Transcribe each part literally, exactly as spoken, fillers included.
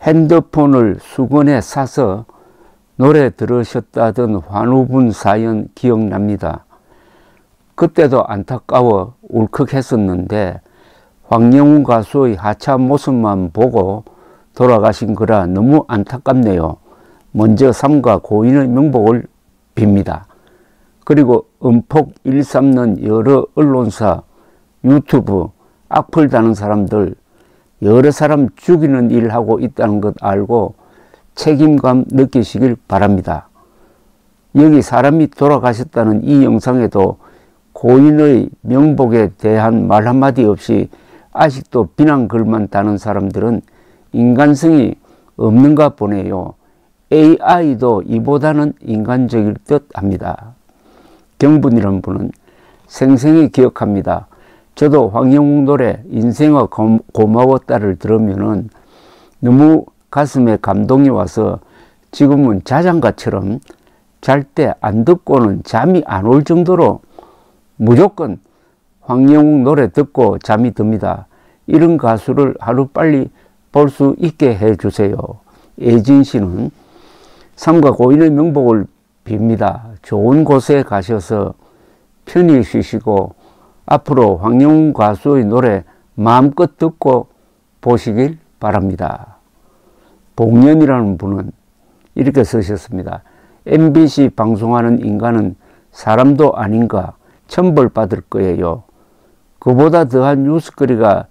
핸드폰을 수건에 싸서 노래 들으셨다던 환우분 사연 기억납니다. 그때도 안타까워 울컥했었는데 황영훈 가수의 하찮은 모습만 보고 돌아가신 거라 너무 안타깝네요. 먼저 삼가 고인의 명복을 빕니다. 그리고 음폭 일삼는 여러 언론사, 유튜브, 악플 다는 사람들 여러 사람 죽이는 일 하고 있다는 것 알고 책임감 느끼시길 바랍니다. 여기 사람이 돌아가셨다는 이 영상에도 고인의 명복에 대한 말 한마디 없이 아직도 비난글만 다는 사람들은 인간성이 없는가 보네요. 에이아이도 이보다는 인간적일 듯 합니다. 경분이라는 분은 생생히 기억합니다. 저도 황영웅 노래 인생아 고마웠다를 들으면은 너무 가슴에 감동이 와서 지금은 자장가처럼 잘 때 안 듣고는 잠이 안 올 정도로 무조건 황영웅 노래 듣고 잠이 듭니다. 이런 가수를 하루빨리 볼 수 있게 해주세요. 예진 씨는 삼가 고인의 명복을 빕니다. 좋은 곳에 가셔서 편히 쉬시고 앞으로 황영웅 가수의 노래 마음껏 듣고 보시길 바랍니다. 복년이라는 분은 이렇게 쓰셨습니다. 엠비씨 방송하는 인간은 사람도 아닌가 천벌받을 거예요. 그보다 더한 뉴스거리가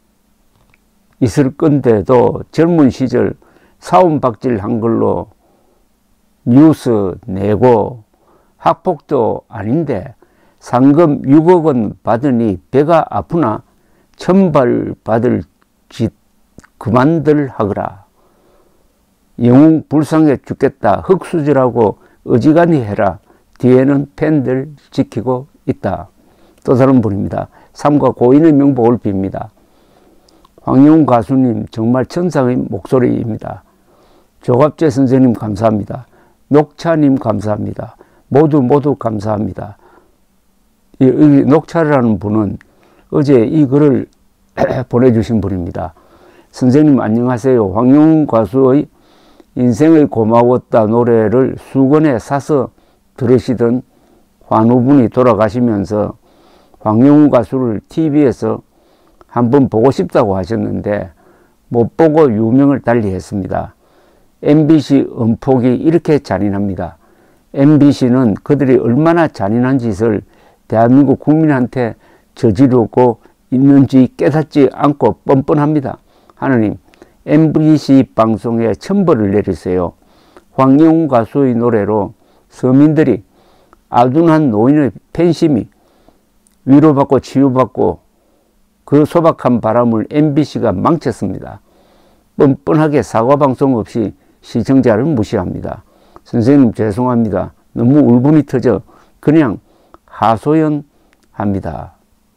있을 건데도 젊은 시절 사원박질한 걸로 뉴스 내고 학폭도 아닌데 상금 육억 원 받으니 배가 아프나 천벌받을 짓 그만들 하거라. 영웅 불쌍해 죽겠다. 흙수저라고 어지간히 해라. 뒤에는 팬들 지키고 있다. 또 다른 분입니다. 삼가 고인의 명복을 빕니다. 황영웅 가수님 정말 천상의 목소리입니다. 조갑재 선생님 감사합니다. 녹차님 감사합니다. 모두 모두 감사합니다. 이, 이 녹차라는 분은 어제 이 글을 보내주신 분입니다. 선생님 안녕하세요. 황영웅 가수의 인생의 고마웠다 노래를 수건에 싸서 들으시던 환우분이 돌아가시면서 황영웅 가수를 티비에서 한번 보고 싶다고 하셨는데 못 보고 유명을 달리했습니다. 엠비씨 음폭이 이렇게 잔인합니다. 엠비씨는 그들이 얼마나 잔인한 짓을 대한민국 국민한테 저지르고 있는지 깨닫지 않고 뻔뻔합니다. 하느님, 엠비씨 방송에 천벌을 내리세요. 황영웅 가수의 노래로 서민들이 아둔한 노인의 팬심이 위로받고 치유받고 그 소박한 바람을 엠비씨가 망쳤습니다. 뻔뻔하게 사과방송 없이 시청자를 무시합니다. 선생님 죄송합니다. 너무 울분이 터져 그냥 하소연합니다.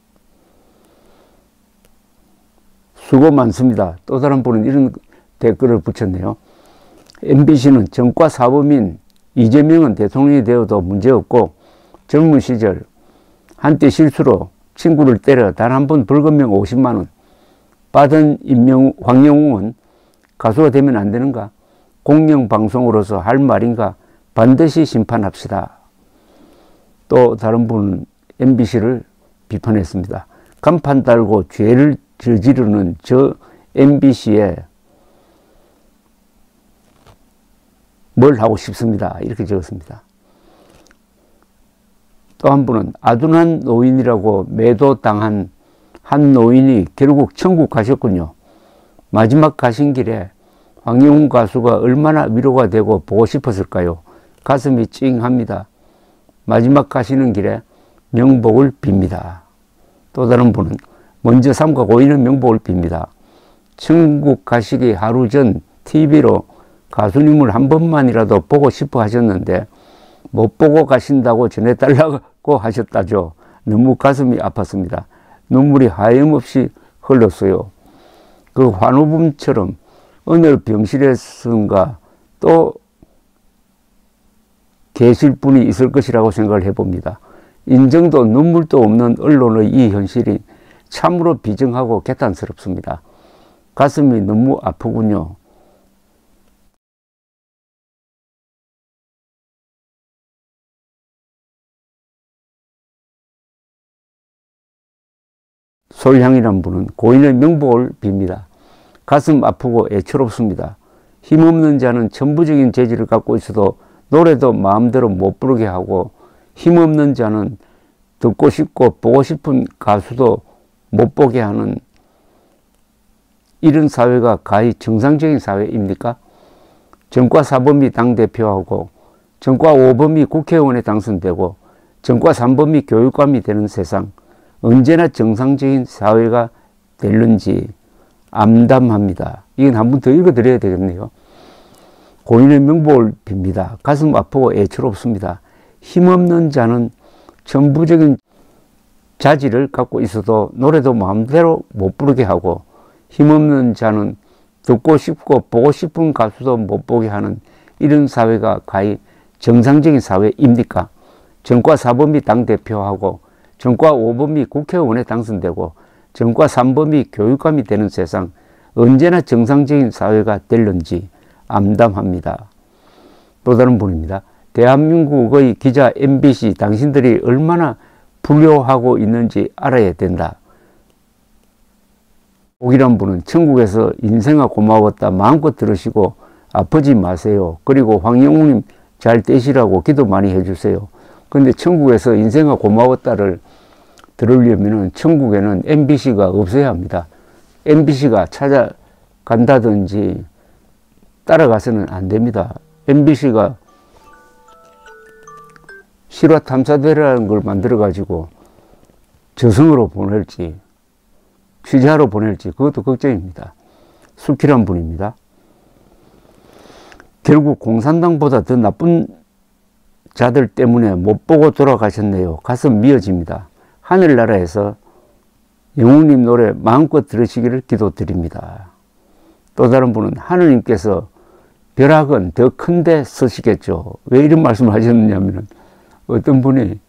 수고 많습니다. 또 다른 분은 이런 댓글을 붙였네요. 엠비씨는 정과 사범인 이재명은 대통령이 되어도 문제없고 젊은 시절 한때 실수로 친구를 때려 단 한 번 벌금형 오십만 원 받은 임명, 황영웅은 가수가 되면 안 되는가? 공영방송으로서 할 말인가? 반드시 심판합시다. 또 다른 분은 엠비씨를 비판했습니다. 간판 달고 죄를 저지르는 저 엠비씨에 뭘 하고 싶습니다. 이렇게 적었습니다. 또 한 분은 아둔한 노인이라고 매도당한 한 노인이 결국 천국 가셨군요. 마지막 가신 길에 황영웅 가수가 얼마나 위로가 되고 보고 싶었을까요? 가슴이 찡합니다. 마지막 가시는 길에 명복을 빕니다. 또 다른 분은 먼저 삼가 고인의 명복을 빕니다. 천국 가시기 하루 전 티비로 가수님을 한 번만이라도 보고 싶어 하셨는데 못 보고 가신다고 전해달라고 하셨다죠. 너무 가슴이 아팠습니다. 눈물이 하염없이 흘렀어요. 그 환우분처럼 어느 병실에선가 또 계실 분이 있을 것이라고 생각을 해봅니다. 인정도 눈물도 없는 언론의 이 현실이 참으로 비정하고 개탄스럽습니다. 가슴이 너무 아프군요. 솔향이란 분은 고인의 명복을 빕니다. 가슴 아프고 애처롭습니다. 힘없는 자는 천부적인 재질을 갖고 있어도 노래도 마음대로 못 부르게 하고, 힘없는 자는 듣고 싶고 보고 싶은 가수도 못 보게 하는 이런 사회가 가히 정상적인 사회입니까? 전과 사범이 당대표하고 전과 오범이 국회의원에 당선되고 전과 삼범이 교육감이 되는 세상, 언제나 정상적인 사회가 될는지 암담합니다. 이건 한 번 더 읽어드려야 되겠네요. 고인의 명복을 빕니다. 가슴 아프고 애처롭습니다. 힘없는 자는 천부적인 자질을 갖고 있어도 노래도 마음대로 못 부르게 하고, 힘없는 자는 듣고 싶고 보고 싶은 가수도 못 보게 하는 이런 사회가 가히 정상적인 사회입니까? 전과 사범이 당대표하고 전과 오범이 국회의원에 당선되고 전과 삼범이 교육감이 되는 세상, 언제나 정상적인 사회가 될는지 암담합니다. 또 다른 분입니다. 대한민국의 기자 엠비씨, 당신들이 얼마나 불효하고 있는지 알아야 된다. 옥이란 분은 천국에서 인생아 고마웠다 마음껏 들으시고 아프지 마세요. 그리고 황영웅님 잘 되시라고 기도 많이 해주세요. 그런데 천국에서 인생아 고마웠다를 들으려면 천국에는 엠비씨가 없어야 합니다. 엠비씨가 찾아간다든지 따라가서는 안 됩니다. 엠비씨가 실화탐사대라는 걸 만들어 가지고 저승으로 보낼지 취재하러 보낼지 그것도 걱정입니다. 숙희란 분입니다. 결국 공산당보다 더 나쁜 자들 때문에 못 보고 돌아가셨네요. 가슴 미어집니다. 하늘나라에서 영웅님 노래 마음껏 들으시기를 기도드립니다. 또 다른 분은 하느님께서 벼락은 더 큰데 쓰시겠죠. 왜 이런 말씀을 하셨느냐면, 어떤 분이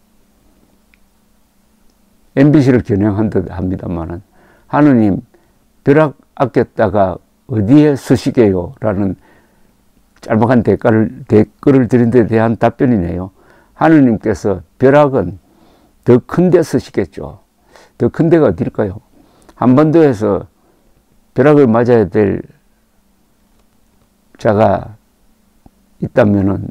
엠비씨를 겨냥한 듯 합니다만은, 하느님 벼락 아꼈다가 어디에 쓰시게요? 라는 짤막한 댓글을, 댓글을 드린 데 대한 답변이네요. 하느님께서 벼락은 더 큰데 쓰시겠죠. 더 큰 데가 어딜까요? 한반도에서 벼락을 맞아야 될 자가 있다면은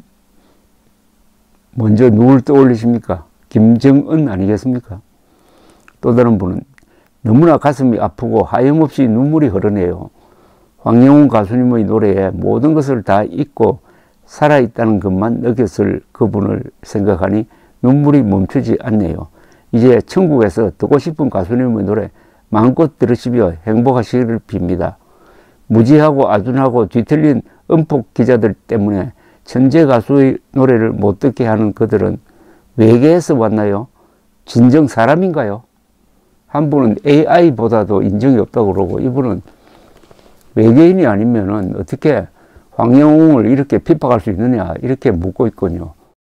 먼저 누굴 떠올리십니까? 김정은 아니겠습니까? 또 다른 분은 너무나 가슴이 아프고 하염없이 눈물이 흐르네요. 황영웅 가수님의 노래에 모든 것을 다 잊고 살아있다는 것만 느꼈을 그분을 생각하니 눈물이 멈추지 않네요. 이제 천국에서 듣고 싶은 가수님의 노래 마음껏 들으시며 행복하시기를 빕니다. 무지하고 아둔하고 뒤틀린 은폭 기자들 때문에 천재 가수의 노래를 못 듣게 하는 그들은 외계에서 왔나요? 진정 사람인가요? 한 분은 에이아이보다도 인정이 없다고 그러고, 이분은 외계인이 아니면은 어떻게 황영웅을 이렇게 핍박할 수 있느냐 이렇게 묻고 있군요.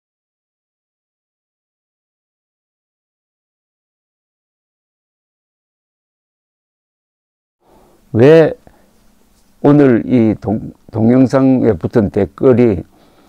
왜 오늘 이 동, 동영상에 붙은 댓글이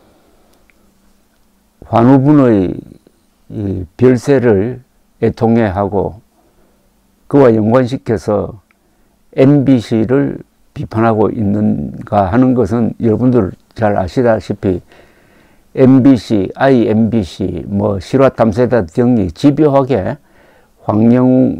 환우분의 이 별세를 애통해하고 그와 연관시켜서 엠비씨를 비판하고 있는가 하는 것은 여러분들 잘 아시다시피 엠비씨, 아이엠비씨, 뭐 실화탐사대 등이 집요하게 황영웅을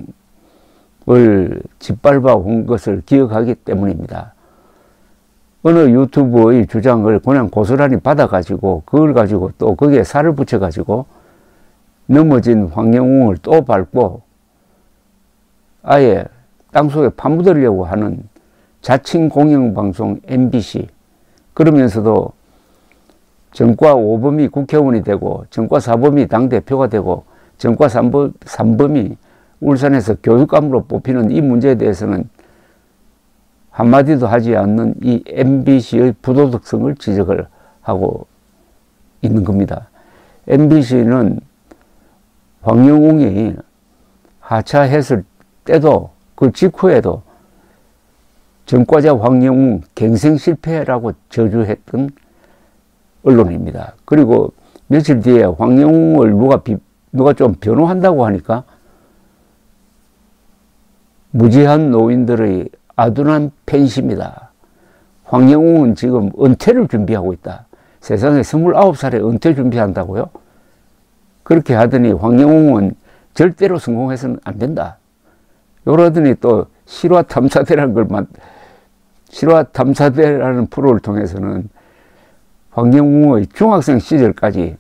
짓밟아 온 것을 기억하기 때문입니다. 어느 유튜브의 주장을 그냥 고스란히 받아가지고 그걸 가지고 또 거기에 살을 붙여가지고 넘어진 황영웅을 또 밟고 아예 땅속에 파묻으려고 하는 자칭 공영방송 엠비씨, 그러면서도 전과 오범이 국회의원이 되고 전과 사범이 당대표가 되고 전과 삼범, 삼범이 울산에서 교육감으로 뽑히는 이 문제에 대해서는 한마디도 하지 않는 이 엠비씨의 부도덕성을 지적을 하고 있는 겁니다. 엠비씨는 황영웅이 하차했을 때도 그 직후에도 전과자 황영웅 갱생 실패라고 저주했던 언론입니다. 그리고 며칠 뒤에 황영웅을 누가 비, 누가 좀 변호한다고 하니까 무지한 노인들의 아둔한 팬심이다. 황영웅은 지금 은퇴를 준비하고 있다. 세상에 스물아홉 살에 은퇴 준비한다고요? 그렇게 하더니 황영웅은 절대로 성공해서는 안 된다. 이러더니 또 실화 탐사대라는 걸 만, 실화 탐사대라는 프로를 통해서는 황영웅의 중학생 시절까지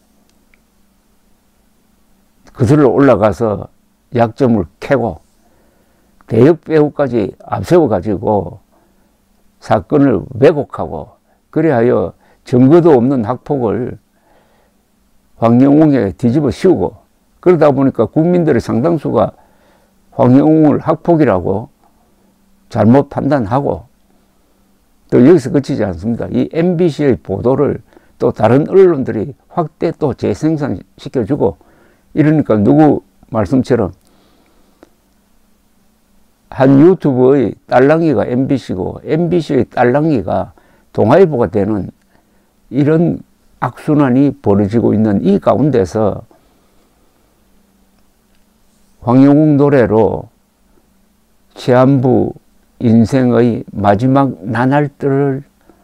그들로 올라가서 약점을 캐고 대역 배우까지 앞세워가지고 사건을 왜곡하고 그래하여 증거도 없는 학폭을 황영웅에 뒤집어 씌우고 그러다 보니까 국민들의 상당수가 황영웅을 학폭이라고 잘못 판단하고 또 여기서 그치지 않습니다. 이 엠비씨의 보도를 또 다른 언론들이 확대 또 재생산시켜주고 이러니까 누구 말씀처럼 한 유튜브의 딸랑이가 엠비씨고 엠비씨의 딸랑이가 동아일보가 되는 이런 악순환이 벌어지고 있는 이 가운데서 황영웅 노래로 시한부 인생의 마지막 나날들을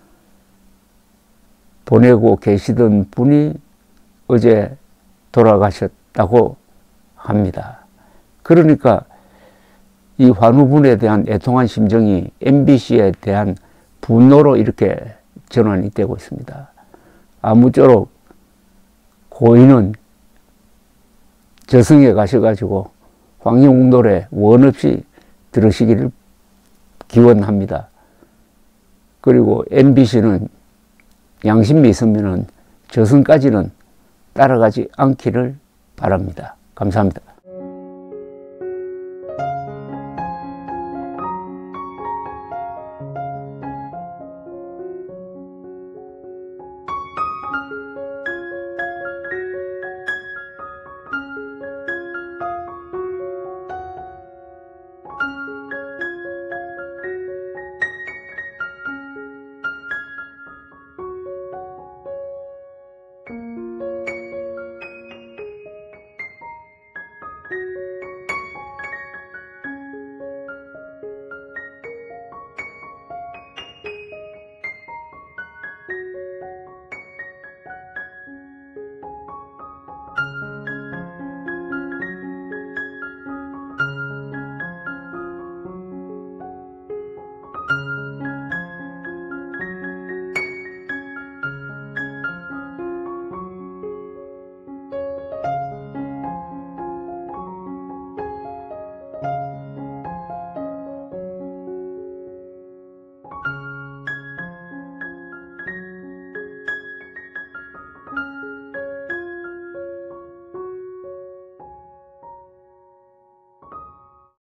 보내고 계시던 분이 어제 돌아가셨다고 합니다. 그러니까 이 환우분에 대한 애통한 심정이 엠비씨에 대한 분노로 이렇게 전환이 되고 있습니다. 아무쪼록 고인은 저승에 가셔가지고 황영웅 노래 원 없이 들으시기를 기원합니다. 그리고 엠비씨는 양심이 있으면은 저승까지는 따라가지 않기를 바랍니다. 감사합니다.